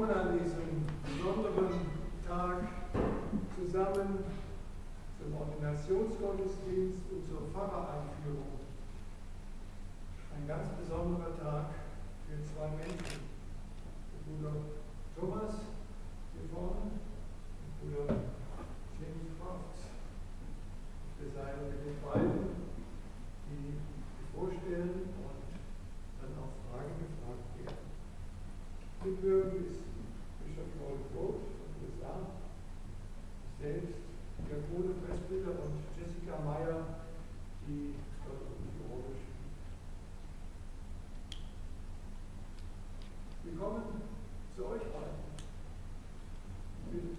kommen an diesem besonderen Tag zusammen zum Ordinationsgottesdienst und zur Pfarrereinführung. Ein ganz besonderer Tag für zwei Menschen. Der Bruder Thomas hier vorne und Bruder James Crofts. Wir seien mit den beiden, die vorstellen und dann auch Fragen gefragt werden. Mitwirkend ist Bischof Paul Groth von den USA, ich selbst, Diakone, Presbyter und Jessica Meyer, die dort die Rolle spielt. Wir kommen zu euch beiden. Bitte.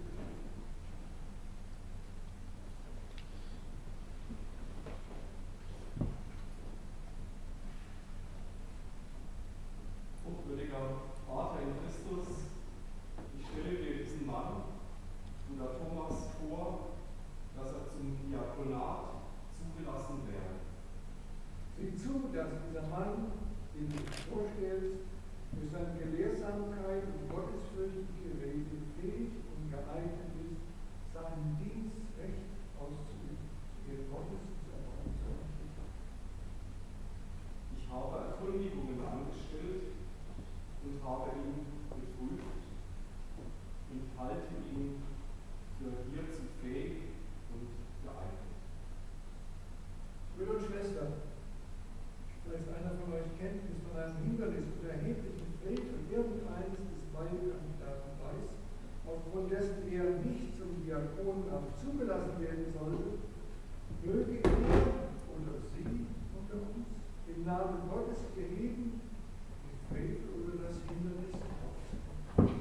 Hochwürdiger Vater in Christus, ich stelle dir diesen Mann, Bruder Thomas, vor, dass er zum Diakonat zugelassen werde. Sieh zu, dass dieser Mann, den du vorstellst, durch seine Gelehrsamkeit und gottesfürchtige Rede fähig und geeignet ist, seinen Dienst recht auszuüben, Ehre Gottes und Erbauung zu errichten. Ich habe Erkundigungen angestellt und habe ihn geprüft und halte ihn für hierzu fähig und geeignet. Brüder und Schwestern, vielleicht einer von euch Kenntnis von einem Hindernis oder erheblichen Fehltritt irgendeines des beiden Kandidaten weiß, aufgrund dessen er nicht zum Diakonamt zugelassen werden sollte, möge er oder sie unter uns im Namen Gottes erheben, den Frevel oder das Hindernis aufzunehmen.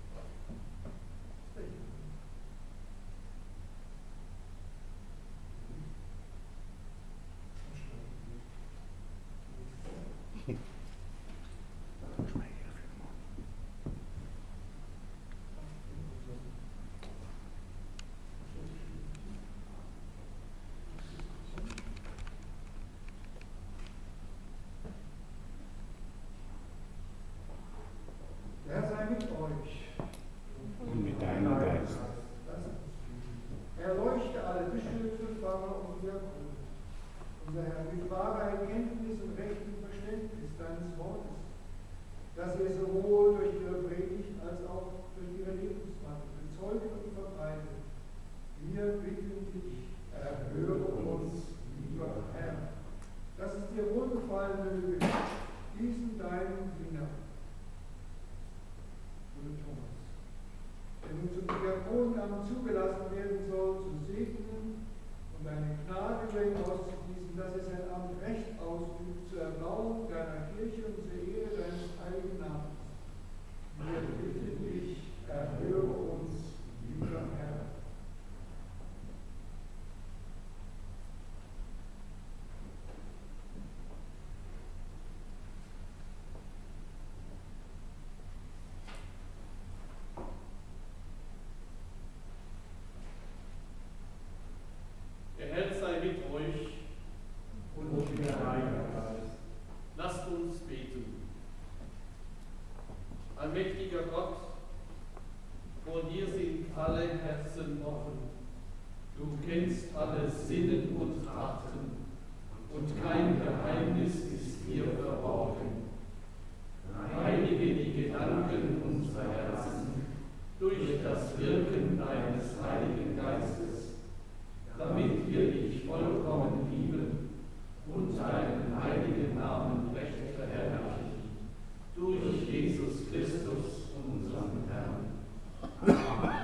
Der Herr sei mit euch. Und mit deinem Geist. Erleuchte alle Bischöfe, Pfarrer und Diakone. Unser Herr, mit wahrer Erkenntnis und rechtem Verständnis deines Wortes, dass ihr sowohl durch ihre Predigt als auch durch ihre Lebenswandel bezeugt und verbreitet. Wir bitten dich, erhöre uns, lieber Herr, dass es dir wohlgefallen möge, diesen deinen Diener, Bruder Thomas, der nun zum Diakonamt zugelassen werden soll, zu segnen und deine Gnade über ihn auszugießen, dass er sein Amt recht ausübt, zur Erbauung deiner Kirche und zur Ehre deines heiligen Namens. Wir bitten dich, erhöre uns, lieber Herr. Der Herr sei mit euch Und mit deinem Geist. Lasst uns beten. Allmächtiger Gott, vor dir sind alle Herzen offen. Du kennst alle Sinnen und Taten, und kein Geheimnis ist dir verborgen. Reinige die Gedanken unserer Herzen durch das Wirken deines Heiligen Geistes, damit wir dich vollkommen lieben und deinen heiligen Namen recht verherrlichen, durch Jesus Christus, unseren Herrn. Amen.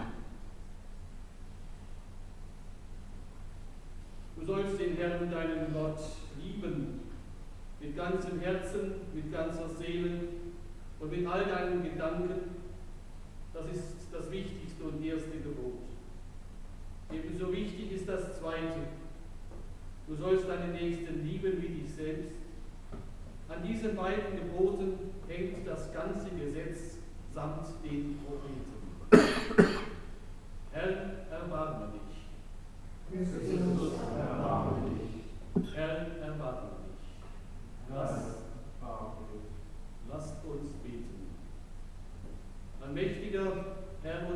Du sollst den Herrn, deinen Gott, lieben, mit ganzem Herzen, mit ganzer Seele und mit all deinen Gedanken. Das ist das wichtigste und erste Gebot. Ebenso wichtig ist das zweite. Du sollst deinen Nächsten lieben wie dich selbst. An diesen beiden Geboten hängt das ganze Gesetz samt den Propheten. Herr, erbarme dich. Christus, erbarme dich. Herr, erbarme dich. Lasst uns beten. Allmächtiger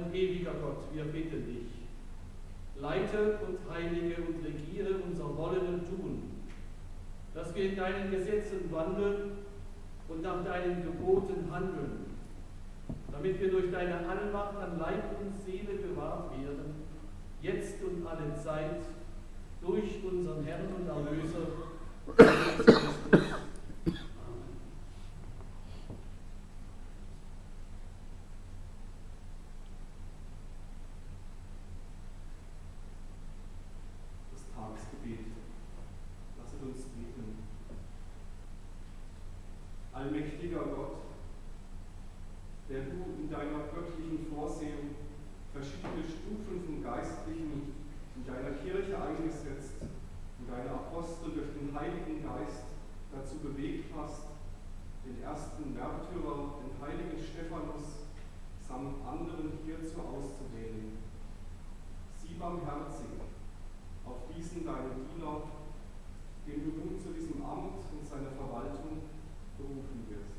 und ewiger Gott, wir bitten dich, leite und heilige und regiere unser Wollen und Tun, dass wir in deinen Gesetzen wandeln und nach deinen Geboten handeln, damit wir durch deine Allmacht an Leib und Seele bewahrt werden, jetzt und alle Zeit, durch unseren Herrn und Erlöser, Jesus Christus. Amen. Das Tagesgebet. Lasset uns beten. Allmächtiger Gott, der du in deiner göttlichen Vorsehung verschiedene Stufen von Geistlichen in deiner Kirche eingesetzt und deine Apostel durch den Heiligen Geist dazu bewegt hast, den ersten Märtyrer, den heiligen Stephanus, samt anderen hierzu auszuwählen. Sieh barmherzig auf diesen deinen Diener, den du nun zu diesem Amt und seiner Verwaltung berufen wirst.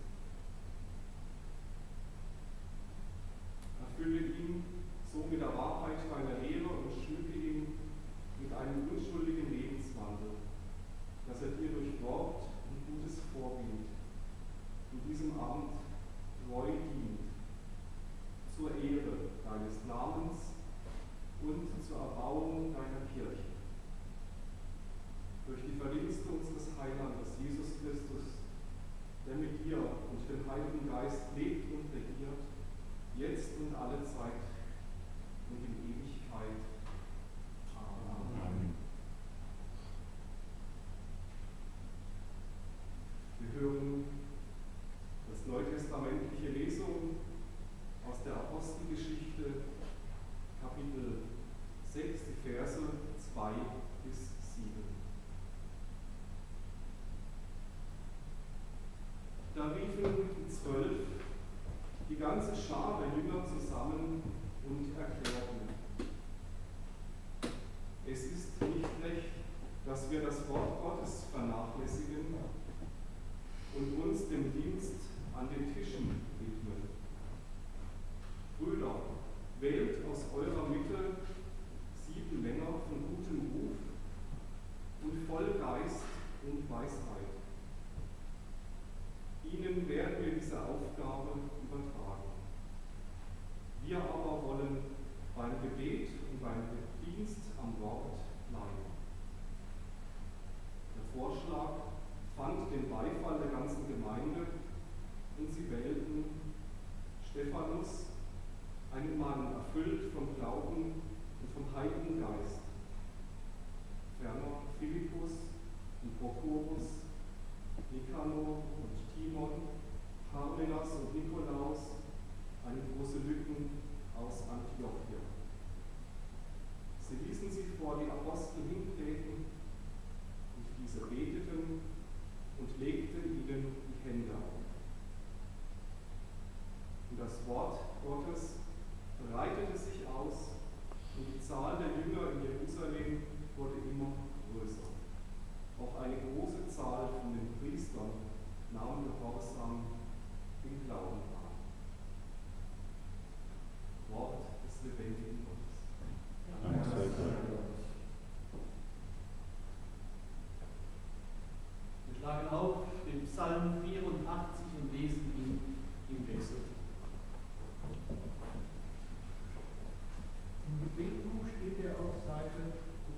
Erfülle ihn so mit der Wahrheit deiner Lehre und schmücke ihn mit einem unschuldigen Lebenswandel, dass er dir durch Wort und gutes Vorbild in diesem Amt treu dient, zur Ehre deines Namens und zur Erbauung deiner Kirche. Durch die Verdienste unseres Heilandes Jesus Christus, der mit dir und dem Heiligen Geist lebt und regiert, jetzt und alle Zeit und in Ewigkeit. Amen. Wir hören das neutestamentliche Lesung aus der Apostelgeschichte, Kapitel 6, die Verse 2 bis 7. Da riefen die 12 die ganze Schar der Jünger zusammen und erklärten: Es ist nicht recht, dass wir das Wort Gottes vernachlässigen und uns dem Dienst an den Tischen widmen. Brüder, wählt aus eurer Mitte 7 Männer von gutem Ruf und voll Geist und Weisheit. Ihnen werden wir diese Aufgabe übertragen. Wir aber wollen beim Gebet und beim Dienst am Wort bleiben. Der Vorschlag fand den Beifall der ganzen Gemeinde und sie wählten Stephanus, einen Mann erfüllt vom Glauben und vom Heiligen Geist, ferner Philippus und Prochorus, Nikanor und Timon, Parmenas und Nikolaus, eine große Lücken aus Antiochia. Sie ließen sich vor die Apostel hintreten, und diese beteten und legten ihnen die Hände auf. Und das Wort Gottes breitete sich aus, und die Zahl der Jünger in Jerusalem wurde immer größer. Auch eine große Zahl von den Priestern nahm gehorsam den Glauben an. Wort des lebendigen Gottes. Dank sei Gott. Wir schlagen auf den Psalm 84 und lesen ihn im Wechsel. Im Gebetbuch steht er auf Seite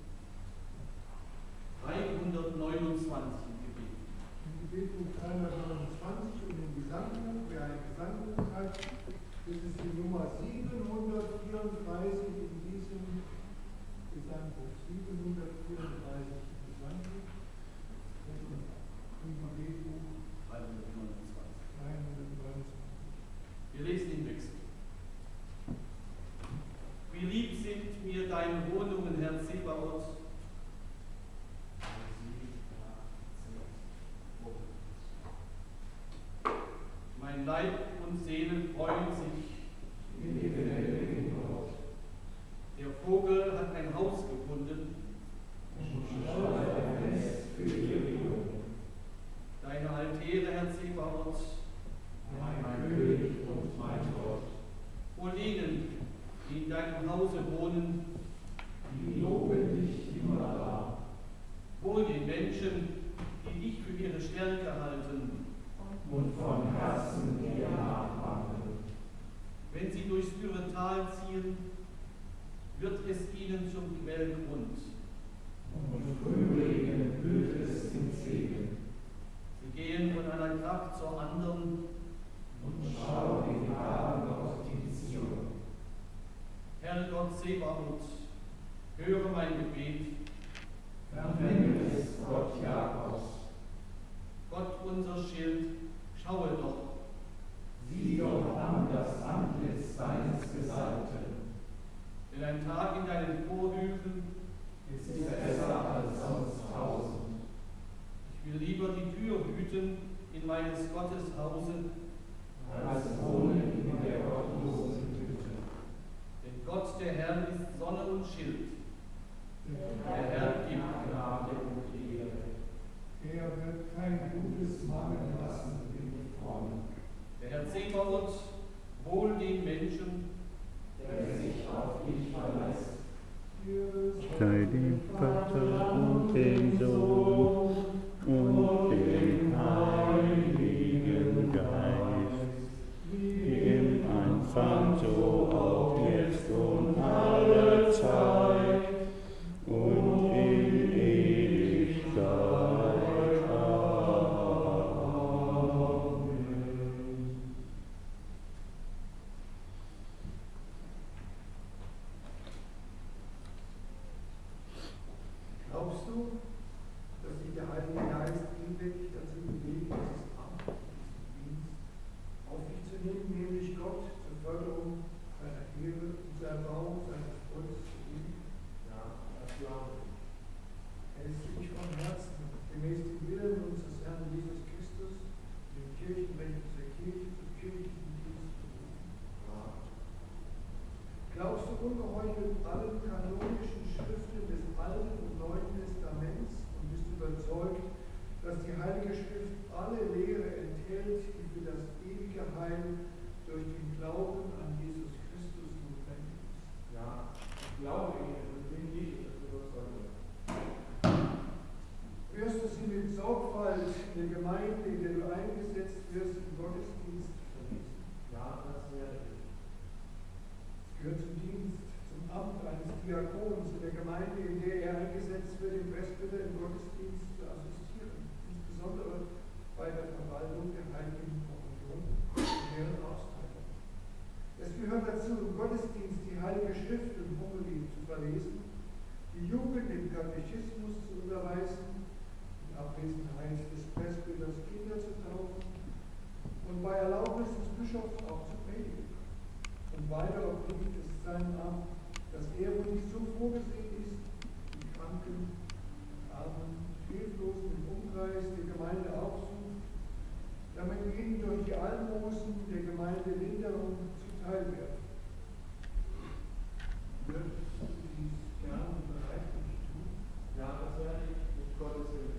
329 im Gebet. Im Gebetbuch 329 und im Gesangbuch, wer ein Gesangbuch hat, das ist die Nummer 734 in diesem Gesangbuch. 734 im Gesangbuch und im Gebetbuch 329. Wir lesen im Wechsel. Wie lieb sind mir deine Wohnungen, Herr Zebaoth. Mein Leib und Seele freuen sich. Der Vogel hat ein Haus gefunden. Deine Altäre, Herr Zebaoth. Mein König und mein Gott. Wohl ihnen, die in deinem Hause wohnen, die loben dich immer da. wohl den Menschen, die dich für ihre Stärke halten, Und von Herzen dir nachwandeln. wenn sie durchs dürre Tal ziehen, wird es ihnen zum Quellgrund. Und Frühlingen blüht es in Segen. Sie gehen von einer Kraft zur anderen. Und schau den Gaben Gottes in Zion. Herr Gott Sebaoth, höre mein Gebet. Verwende es, Gott Jakobs. Gott unser Schild, schaue doch. Sieh doch an das Antlitz deines Gesalbten. Denn ein Tag in deinen Vorhöfen Ist besser als sonst 1000. Ich will lieber die Tür hüten in meines Gottes Hause, Als wohnen in der gottlosen Hütte. denn Gott der Herr ist Sonne und Schild. Der Herr gibt Gnade und Ehre. Er wird kein Gutes Mangeln lassen im Frommen, Der Herr Zebaoth, wohl den Menschen, der sich auf dich verlässt. Sei dem Vater und dem Sohn und dem Heiligen Geist, wie im Anfang so auch jetzt und alle Zeit und in Ewigkeit. Glaubst du, dass sich der Heilige Geist hinweg dazu bewegt, dieses Amt, diesen Dienst auf dich zu nehmen, nämlich Gott zur Förderung seiner Ehre und zur Erbauung seines Volkes zu dienen? Ja, das glaube ich. Er ist sich von Herzen, gemäß dem Willen unseres Herrn Jesus Christus, dem Kirchenrecht der Kirche zum kirchlichen Dienst berufen. Ja. Glaubst du ungeheuchelt allen kanonischen Schriften des Alten und Neuen Testaments und bist überzeugt, dass die Heilige Schrift alle Lehre enthält, die für das ewige Heil durch den Glauben an Jesus Christus notwendig ist? Ja, ich glaube Ihnen und bin nicht überzeugt. Wirst du sie mit Sorgfalt in der Gemeinde, in der du eingesetzt wirst, im Gottesdienst verlesen? Ja, das werde ich. Es gehört zum Dienst, zum Amt eines Diakons in der Gemeinde, in der er eingesetzt wird, dem Presbyter im Gottesdienst zu assistieren, insbesondere bei der Verwaltung der Heiligen Kommunion und deren Austeilung. Es gehört dazu, im Gottesdienst die Heilige Schrift und Homilie zu verlesen, die Jugend im Katechismus zu unterweisen, in Abwesenheit des Presbyters Kinder zu taufen und bei Erlaubnis des Bischofs auch zu predigen. Und weiter obliegt es seinem Amt, dass er, wo dies so vorgesehen ist, die Kranken, Armen, Hilflosen im Umkreis der Gemeinde aufsucht, damit ihnen durch die Almosen der Gemeinde Linderung zuteil wird. Würdest du dies gern und bereitwillig tun? Ja, das werde ich mit Gottes Hilfe.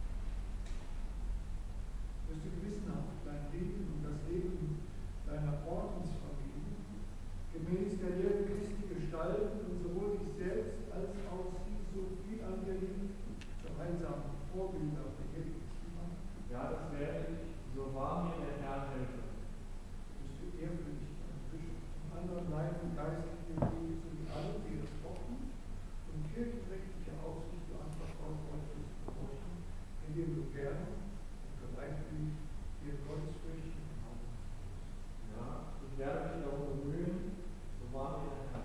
Wirst du gewissenhaft dein Leben und das Leben deiner Ordensfamilie gemäß der Lehre Christi gestalten und sowohl dich selbst als auch sie so viel angelegt zu heilsamen Vorbilder verherrlichen machen? Ja, das werde ich, so wahr mir der Herr helfe. Bist du ehrfürchtig deinem Bischof und anderen Leitern geistlichen Wege sowie allem, deren Wochen und kirchenrechtliche Aufsicht du anvertraut wolltest, gehorchen, indem du gerne und bereitwillig dir gottesfürchtig Augen. Ja, ich werde mich darum bemühen, so wahr mir der Herr.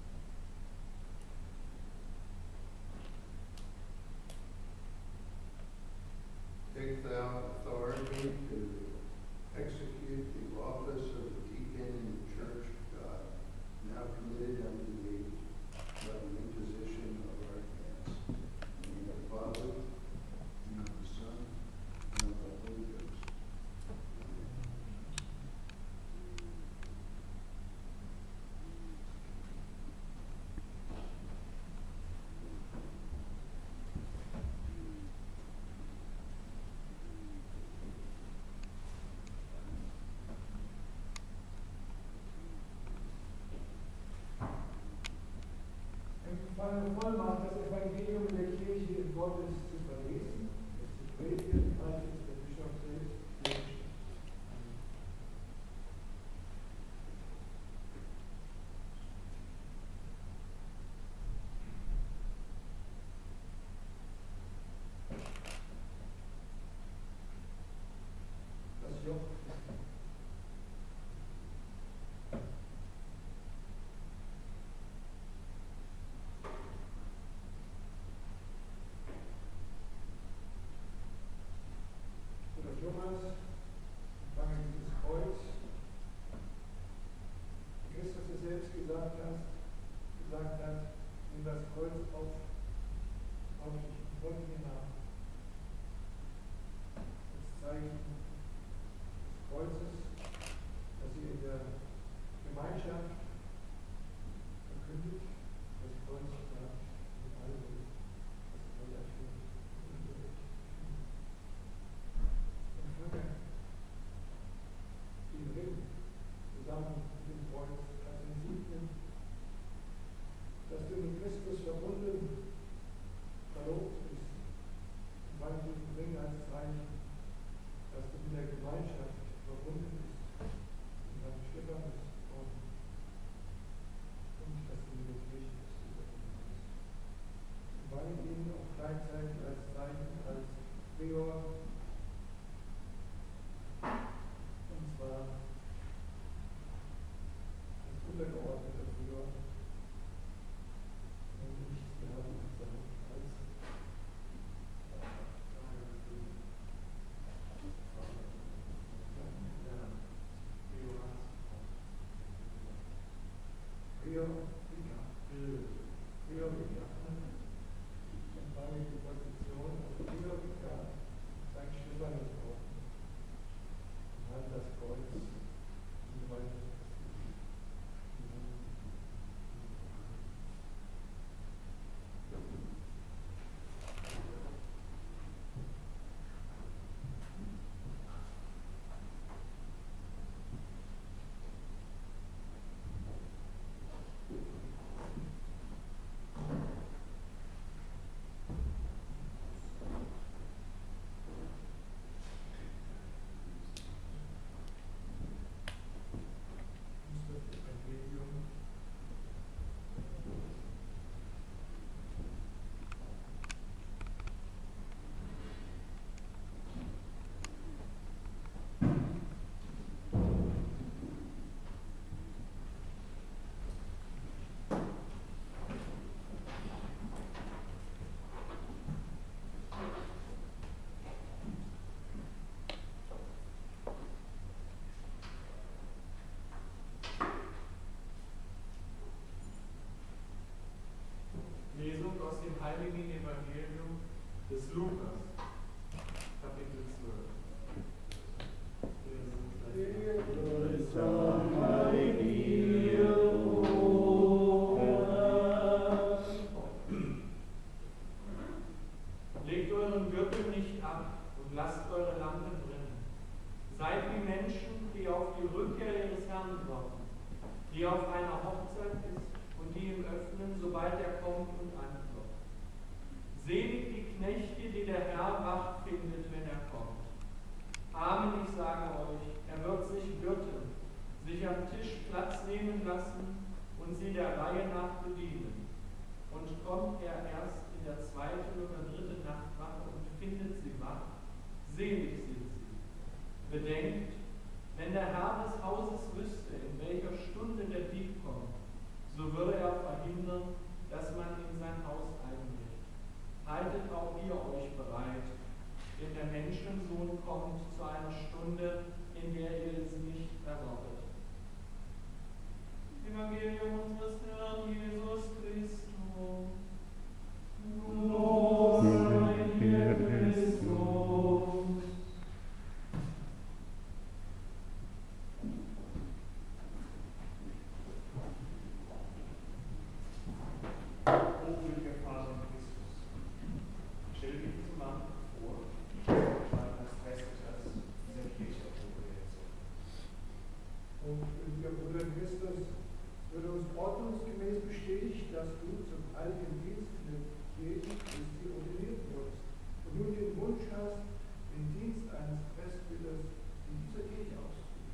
Take thou authority to execute the office of a deacon in the church of God. Now empfangen Vollmacht, das Evangelium in der Kirche Gottes zu verlesen, es zu predigen, falls es der Bischof selbst. Das Joch. Johannes, empfange dieses Kreuz. Christus es selbst gesagt hat, nimm das Kreuz auf dich und folge mir nach. Das Zeichen des Kreuzes, das ihr in der Gemeinschaft verkündet, das Kreuz sagt, mit allem, was soll erfüllen. Den Ring zusammen mit dem Kreuz als Insignien, dass du mit Christus verbunden, verlobt bist, und weil diesen Ring als Zeichen, dass du mit der Gemeinschaft verbunden bist, und beim Stephanus und dass du mit der Kirche verbunden bist. Und weil ihn auch gleichzeitig als Zeichen, als Prior, und zwar als untergeordneter Prior, und nicht wir haben seinen als Prior, empfange die Position als Prior, sein Stephanus auf. Und das Kreuz und weiter. Lesung aus dem Heiligen Evangelium des Lukas, Kapitel 12. Legt euren Gürtel nicht ab und lasst eure Lampen brennen. Seid wie Menschen, die auf die Rückkehr ihres Herrn warten, die auf einer Hochzeit ist und die ihm öffnen, sobald er kommt und anklopft. Selig die Knechte, die der Herr wach findet, wenn er kommt. Amen, ich sage euch, er wird sich gürten, sich am Tisch Platz nehmen lassen und sie der Reihe nach bedienen. Und kommt er erst in der 2. oder 3. Nachtwache und findet sie wach, selig sind sie. Bedenkt, wenn der Herr des Hauses wüsste, in welcher Stunde der Dieb kommt, so würde er verhindern, dass man in sein Haus einbricht. Haltet auch ihr euch bereit, denn der Menschensohn kommt zu einer Stunde, in der ihr es nicht erwartet. Evangelium unseres Herrn Jesus Christus. Lob sei dir, Christus. Hochwürdiger Vater in Christus, stell dir diesen Mann vor, als Presbyters dieser Kirche Und lieber Bruder Christus, würde uns ordnungsgemäß jetzt bestätigt, dass du zum heiligen Dienst in der Kirche Christi ordiniert wurdest und nun den Wunsch hast, den Dienst eines Presbyters in dieser Kirche auszuüben.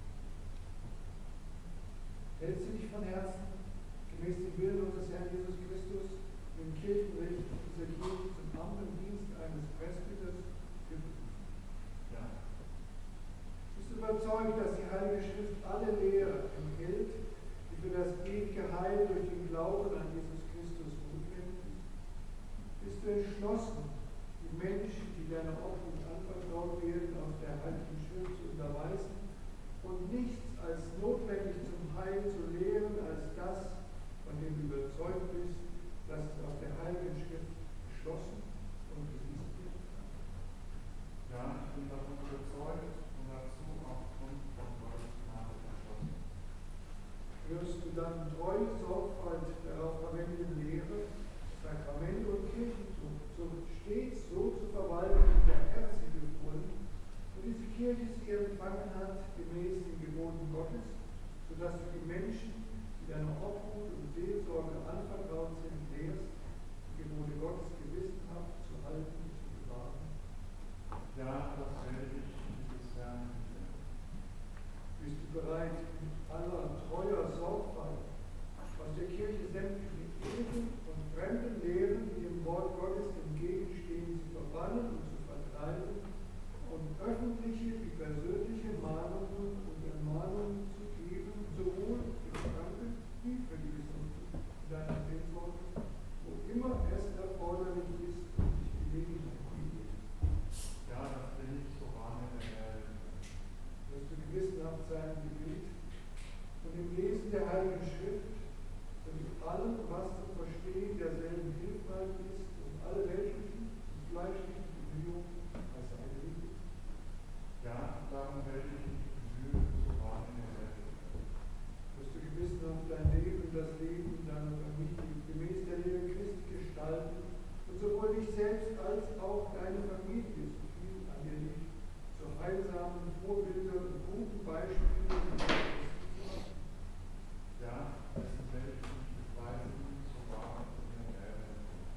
Hältst du dich von Herzen, gemäß dem Willen unseres Herrn Jesus Christus, im Kirchenrecht dieser Kirche zum Amt und Dienst eines Presbyters berufen? Ja. Bist du überzeugt, dass die Heilige Schrift alle Lehre enthält, die für das ewige Heil durch den Glauben an Jesus Christus notwendig ist? Bist du entschlossen, die Menschen, die deiner Obhut anvertraut werden, aus der Heiligen Schrift zu unterweisen und nichts als notwendig zum Heil zu lehren, als das, von dem du überzeugt bist, dass es aus der Heiligen Schrift beschlossen und bewiesen wird? Ja, ich bin davon überzeugt und dazu aufgrund von Gottes Gnade verschlossen. Wirst du dann treue Sorgfalt darauf verwendete Lehre, Sakramente und Kirchentum stets so zu verwalten, wie der Herr sie befohlen und diese Kirche sie empfangen hat, gemäß den Geboten Gottes, sodass du die Menschen, die deiner Obhut und Seelsorge anvertraut sind, lehrst, die Gebote Gottes gewissenhaft zu halten und zu bewahren? Ja, das werde ich dieses Jahr tun. Bist du bereit, mit aller treuer Sorgfalt aus der Kirche sämtliche Irren und fremden Lehren, die dem Wort Gottes entgegenstehen, zu verbannen und zu vertreiben und öffentliche wie persönliche Mahnungen und Ermahnungen zu geben, sowohl für die Kranken wie für die Gesunden in deiner Seelsorge, wo immer es erforderlich ist und sich Gelegenheit bietet? Ja, das will ich so wahr mit der Erde. Wirst du gewissenhaft sein im Gebet und im Lesen der Heiligen Schrift und in allem, was zum Verstehen derselben hilfreich ist, und alle weltlichen und fleischlichen Bemühungen als eine Liebe? Ja, darum werde ich mich bemühen, so wahr in der Erde. Wirst du gewissenhaft dein Leben und das Leben deiner Familie gemäß der Lehre Christi gestalten und sowohl dich selbst als auch deine Familie, so viel an dir liegt, zu heilsamen Vorbildern und guten Beispielen in der Christi zu machen? Ja, dessen werde ich mich beweisen, so wahr in der Erde.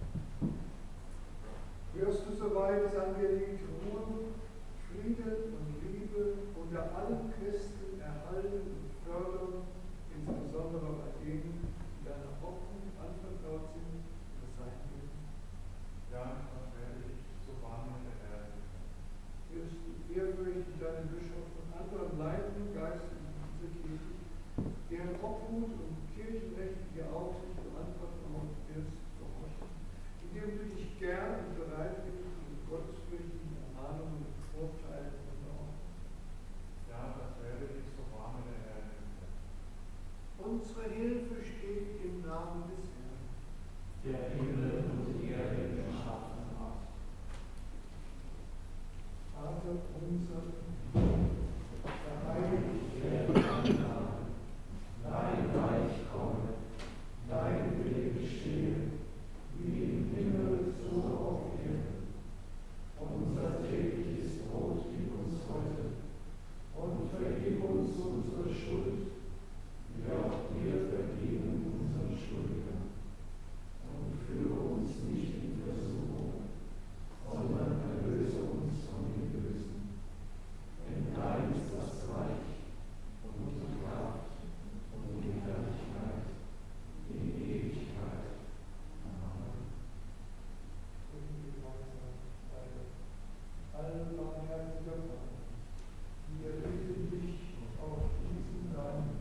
Wirst du, soweit es an dir liegt, Ruhe, Frieden und Liebe unter allen Christen erhalten und fördern, insbesondere bei denen, die deiner Obhut anvertraut sind, das sein wird? Ja, das werde ich so wahr mit der Erde. Wirst du ehrfürchtig deinen Bischof und anderen leitenden Geistlichen dieser Kirche, deren Obhut und kirchenrechtliche Aufsicht du anvertraut wirst, gehorchen, indem du dich gern und bereitwillig mit gottesfürchtigen Ermahnungen und Vorteilen unterordnest? Ja, das werde ich so wahr mit der Erde. Unsere Hilfe steht im Namen des Herrn, der Himmel und die Erde geschaffen hat. Vater unser, verheiligt werde dein Name, dein Reich komme, dein Wille geschehe, wie im Himmel so auf Erden. Unser tägliches Brot gib uns heute und vergib uns unsere Schuld, wie auch wir vergeben unseren Schuldigern. Und führe uns nicht in Versuchung, sondern erlöse uns von dem Bösen. Denn dein ist das Reich und die Kraft und die Herrlichkeit in Ewigkeit. Amen. Allbarmherziger Vater, wir bitten dich auf diesen deinen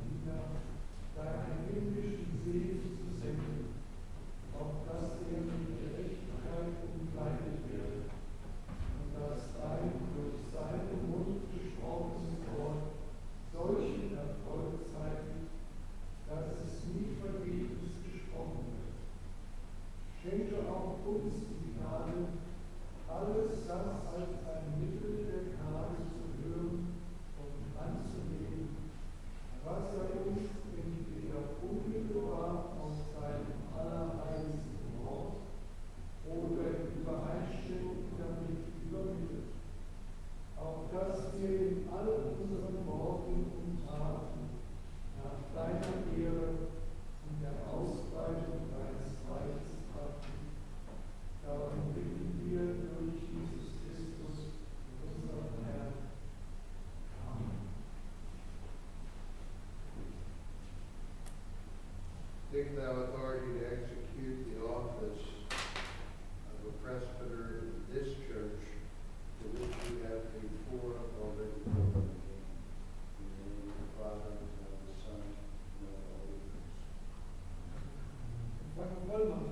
Take thou authority to execute the office of a presbyter in this church, to which you have before already called me. In the name of the Father, and of the Son, and of the Holy Ghost. Empfange Vollmacht.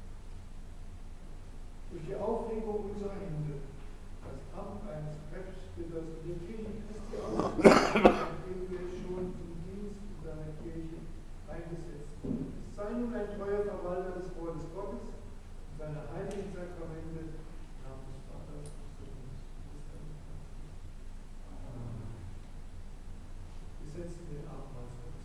Durch die Auflegung unserer Hände, das Amt eines Presbyters in der Kirche Christi auszuüben, dem wir schon im Dienst in seiner Kirche eingesetzt wurden. Sei nun ein treuer Verwalter des Wortes Gottes und seiner heiligen Sakramente, im Namen des Vaters, des Sohnes und des Heiligen Geistes. Wir setzen den Abendmahl fort.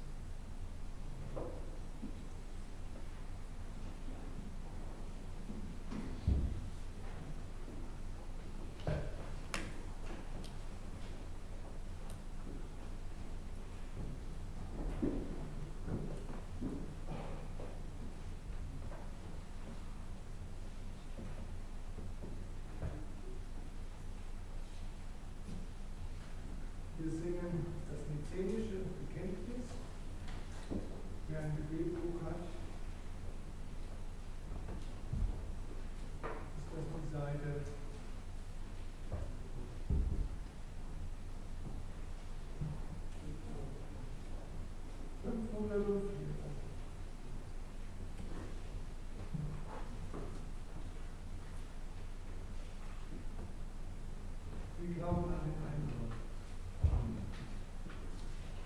Wir singen das nizenische Bekenntnis. Wer ein Gebetbuch hat, ist das die Seite 504. Wir glauben an den einen Gott.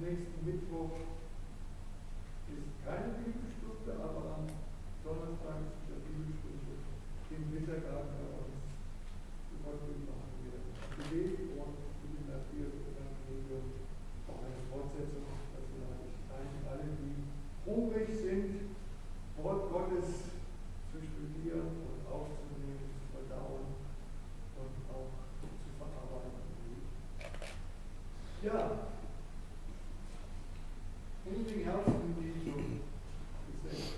nächsten Mittwoch ist keine Bibelstunde, aber am Donnerstag ist wieder Bibelstunde im Wintergarten bei uns. Gottesdienst machen wir Gebet und die Matthäus-Evangelium auch eine Fortsetzung, dass wir alle, die hungrig sind, Wort Gottes zu studieren und aufzunehmen, zu verdauen und auch zu verarbeiten. Ja, in den Herzen Jesu gesetzt.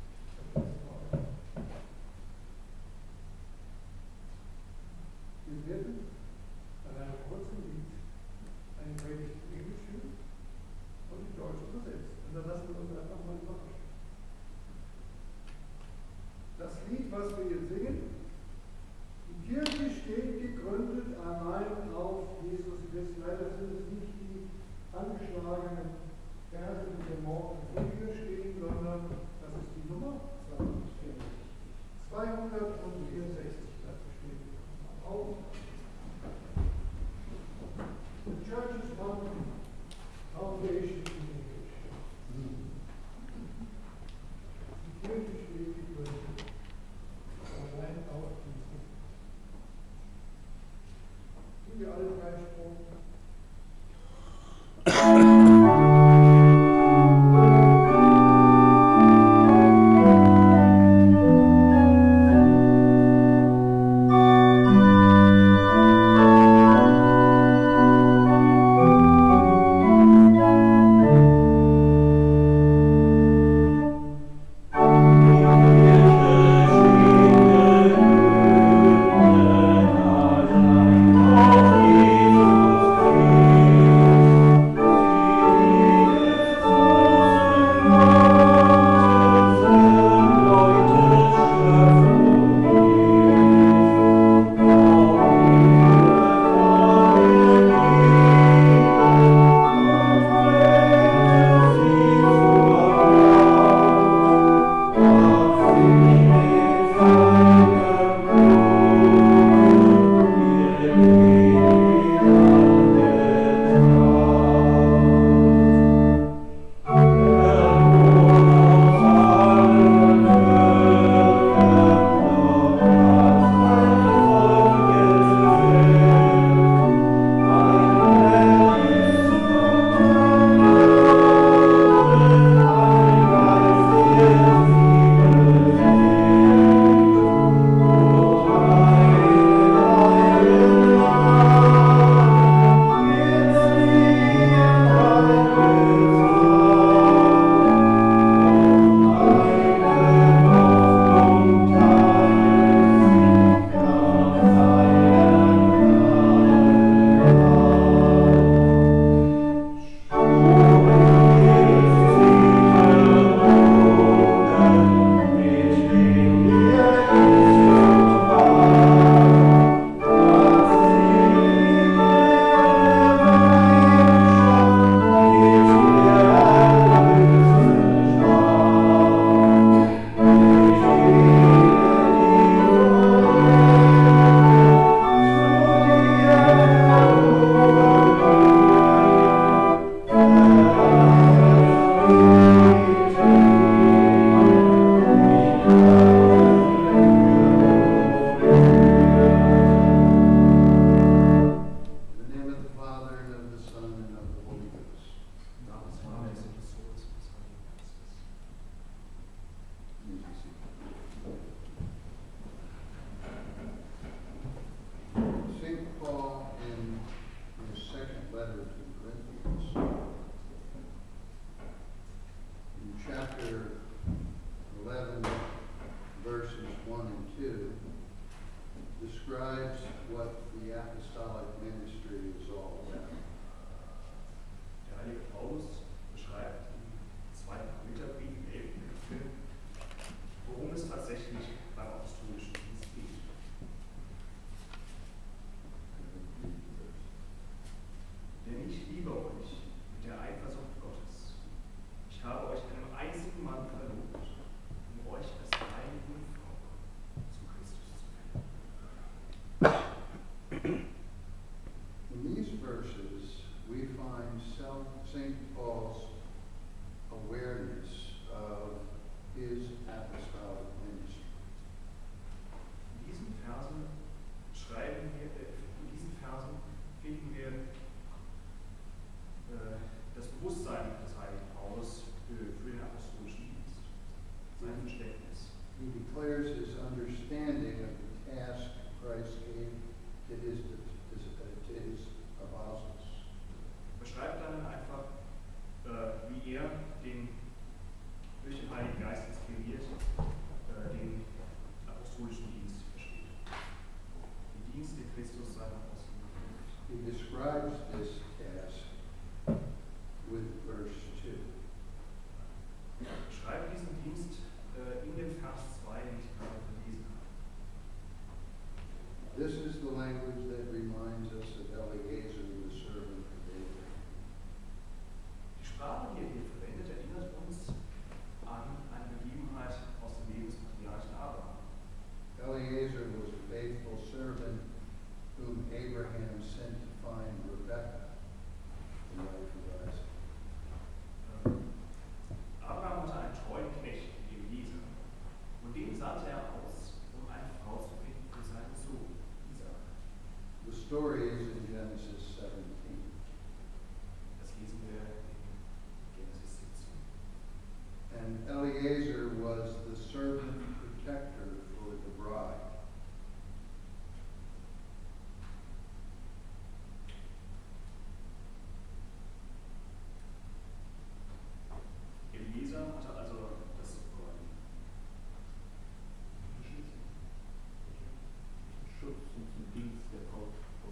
Wir werden an einem kurzen Lied eine Predigt in Englisch hören und in Deutsch übersetzt. Und dann lassen wir uns einfach mal überraschen. Das Lied, was wir jetzt singen, die Kirche steht gegründet allein auf Jesus Christus. Leider sind es nicht die angeschlagenen Verse, die wir morgen früher stehen, sondern das ist die Nummer 264. Oh. The church is one foundation in English. Die Kirche steht gegründet allein auf diesem. Sind wir alle drei Strophen? Paul's awareness of his apostolic ministry. In diesen Versen finden wir das Bewusstsein des heiligen Paulus für den apostolischen Dienst, sein Verständnis. He declares his understanding of the task Christ gave to his apostles. Beschreibt dann einfach, wie er durch den Heiligen Geist inspiriert, den apostolischen Dienst versteht. Den Dienst, den Christus seinen Aposteln gibt. He describes this task with verse 2. Beschreibt diesen Dienst in dem Vers 2, den ich gerade gelesen habe. This is the language that reminds us of Eliezer, the servant of Abraham. Die Sprache, die er hier verwendet, erinnert uns an eine Begebenheit aus dem Lebensmaterial Abraham. Eliezer was a faithful servant whom Abraham sent to find Rebekah, the wife of Isaac. Abraham hatte einen treuen Knecht, Eliezer, und den sandte er aus, um eine Frau zu finden für seinen Sohn, Isaak. The story is in Genesis 17. Das lesen wir in Genesis 17. And Eliezer was the servant protector for the bride. Eliezer hatte also das Schutz und zum Dienst der Braut.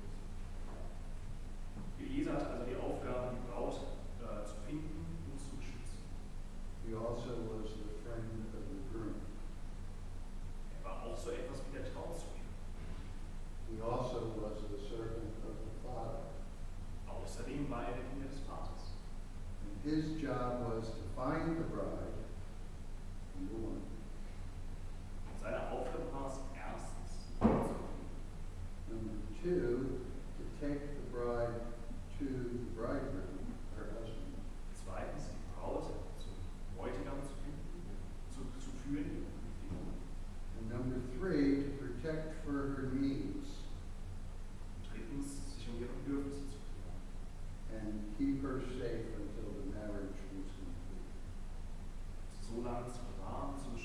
Eliezer hatte also die Aufgabe, die Braut zu finden und zu beschützen. He also was the friend of the groom. Er war auch so etwas wie der Trauzeuge. He also was the servant of the father. Außerdem war er der Diener des Vaters. And his job was to find the bride, number one, Und seine Aufgabe war es erstens, die Braut zu finden. number two, to take the bride to the bridegroom, her husband, Zweitens, die Braut zum Bräutigam zu finden, zu führen. and number three, to protect for her needs Drittens, sich um ihre Bedürfnisse zu kümmern. and keep her safe until the marriage was complete. So lange zu bewahren, zum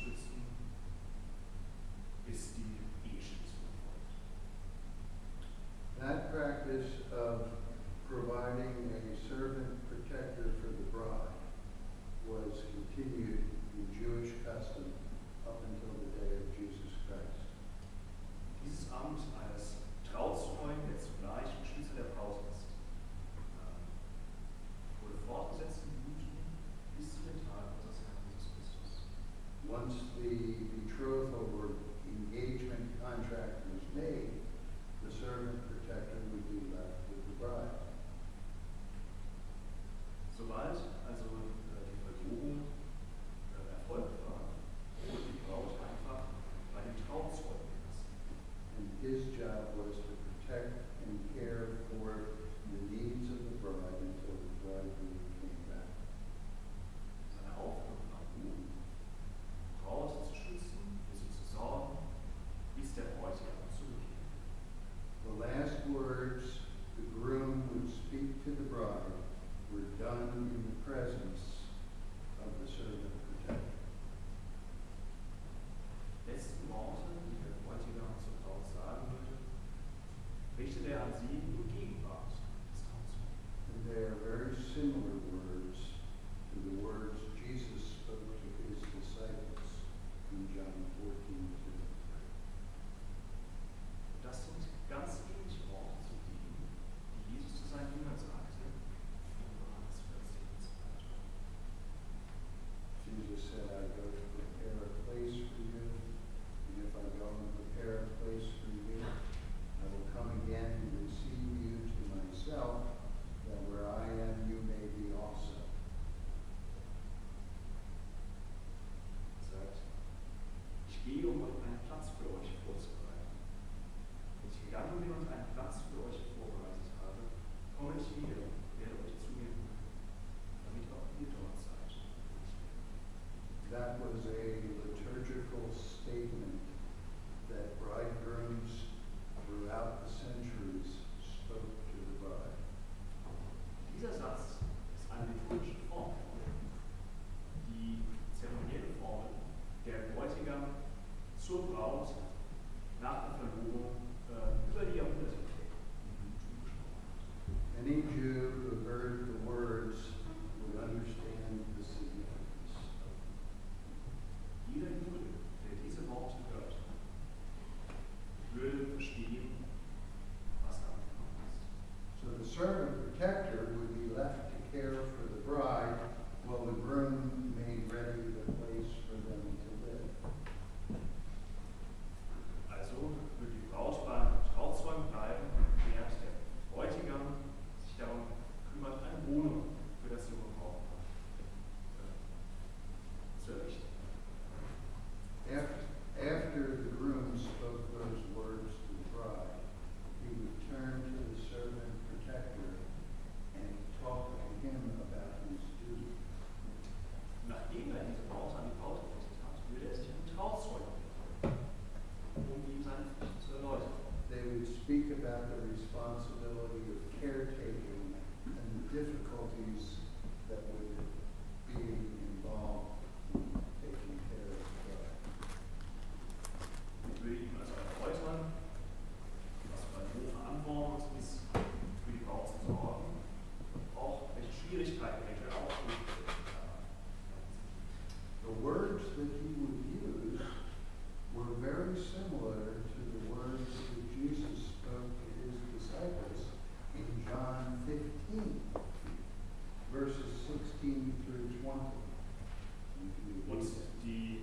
16 through 20. Und die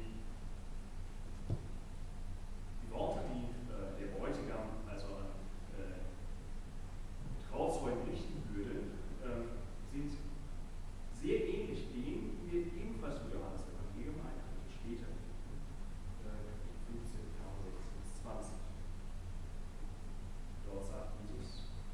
Worte, die der Bräutigam also an Trauzeugen richten würde, sind sehr ähnlich denen, die wir ebenfalls im Johannes-Evangelium eintreten später, 15, 16 bis 20. Dort sagt Jesus: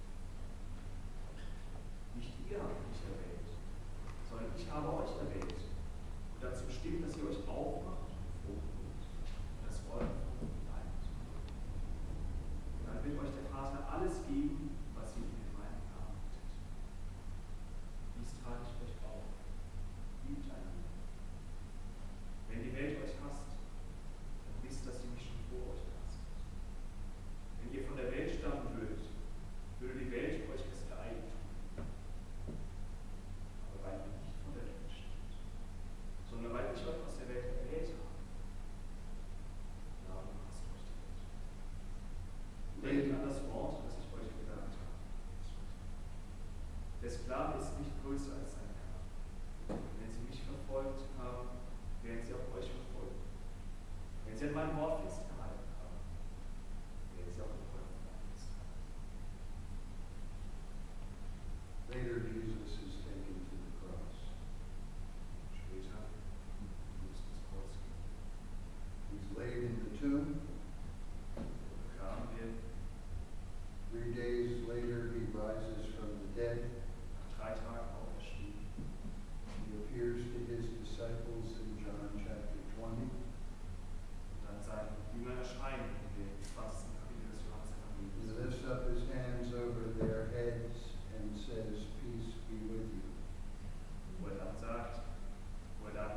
Nicht ihr habt mich erwählt, sondern ich habe euch erwählt. Und dazu bestimmt, dass ihr euch aufmacht und Frucht bringt, und dass eure Frucht bleibt. Und dann wird euch der Vater alles geben, was ihr in meinem Namen bittet. Dies trage ich euch auf. Liebt einander. Wenn die Welt euch hasst, dann wisst, dass sie mich schon vor euch hasst. Wenn ihr von der Welt stammen würdet, würde die Welt euch das Leid tun. Aber weil ihr nicht von der Welt stammt, sondern weil ich euch aus der Welt erwählt habe, darum hasst euch die Welt. Denkt an das Wort, das ich euch gesagt habe. Der Sklave ist nicht größer als sein Herr. Wenn sie mich verfolgt haben, werden sie auch euch verfolgen. Wenn sie an mein Wort festgehalten haben, werden sie auch an eurem Wort festhalten. Later, Jesus is taken to the cross. Später muss das Kreuz gehen. He's laid in the tomb. Begraben wir. 3 days later, he rises from the dead. Nach 3 Tagen auferstehen. He appears to his disciples in John chapter 20. Und dann seinen Jüngern erscheinen in dem 20. Kapitel des He Johannes-Evangeliums. lifts up his hands over their heads and says, "Peace be with you." Wo er dann sagt, wo er dann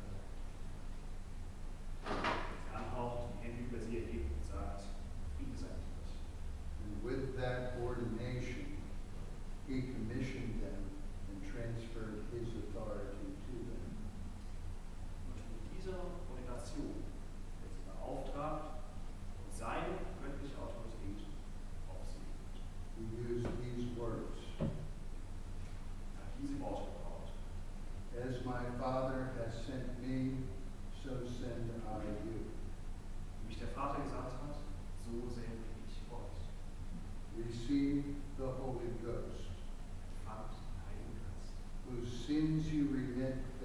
sie anhaucht, die Hände über sie erhebt und sagt: Friede sei mit euch. And with that ordination, he commissioned them and transferred his authority to them. Und mit dieser Ordination wird sie beauftragt und seine göttliche Autorität auf sie legt. He used these words, Er hat diese Worte gebraucht. "As my Father has sent me, so send I you." Wie mich der Vater gesandt hat, so sende ich euch. Receive the Holy Ghost, Empfangt den Heiligen Geist, whose sins you remit